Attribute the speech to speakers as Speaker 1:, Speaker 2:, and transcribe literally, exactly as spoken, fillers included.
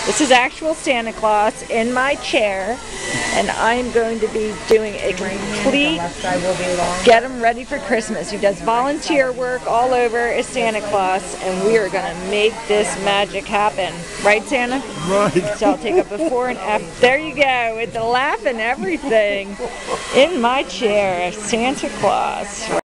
Speaker 1: This is actual Santa Claus in my chair, and I'm going to be doing a complete get him ready for Christmas. He does volunteer work all over as Santa Claus, and we are going to make this magic happen. Right, Santa?
Speaker 2: Right.
Speaker 1: So I'll take a before and after. There you go, with the laugh and everything. In my chair, Santa Claus.